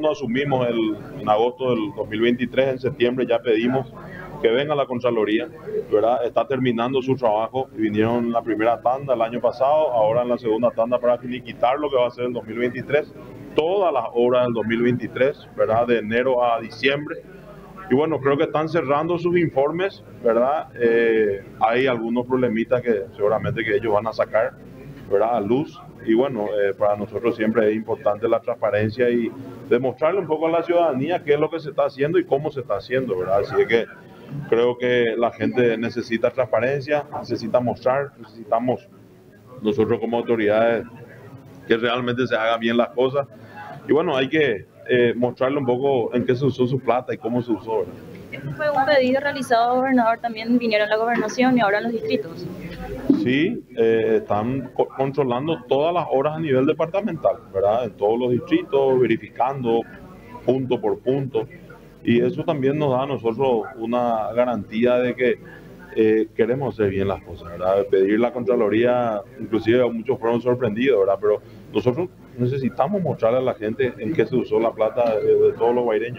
cuando asumimos en agosto del 2023, en septiembre ya pedimos que venga la Contraloría, ¿verdad? Está terminando su trabajo, vinieron en la primera tanda el año pasado, ahora en la segunda tanda para finiquitar lo que va a ser el 2023, todas las obras del 2023, ¿verdad? De enero a diciembre. Y bueno, creo que están cerrando sus informes, ¿verdad? Hay algunos problemitas que seguramente que ellos van a sacar, ¿verdad? A luz. Y bueno, para nosotros siempre es importante la transparencia y demostrarle un poco a la ciudadanía qué es lo que se está haciendo y cómo se está haciendo, ¿verdad? Así es que creo que la gente necesita transparencia, necesita mostrar, necesitamos nosotros como autoridades que realmente se hagan bien las cosas. Y bueno, hay que mostrarle un poco en qué se usó su plata y cómo se usó, ¿verdad? Este fue un pedido realizado al gobernador, también vinieron a la gobernación y ahora en los distritos. Sí, están controlando todas las obras a nivel departamental, ¿verdad? En todos los distritos, verificando punto por punto. Y eso también nos da a nosotros una garantía de que queremos hacer bien las cosas, ¿verdad? Pedir la Contraloría, inclusive muchos fueron sorprendidos, ¿verdad? Pero nosotros necesitamos mostrarle a la gente en qué se usó la plata de todos los guaireños.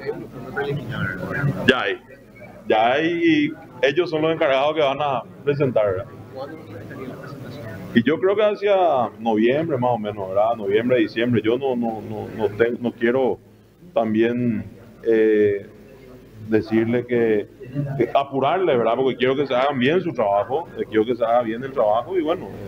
Ya hay, ya hay, y ellos son los encargados que van a presentar, ¿verdad? Y yo creo que hacia noviembre más o menos, ¿verdad? Noviembre, diciembre. Yo no quiero también decirle que apurarle, ¿verdad? Porque quiero que se hagan bien su trabajo, quiero que se haga bien el trabajo y bueno,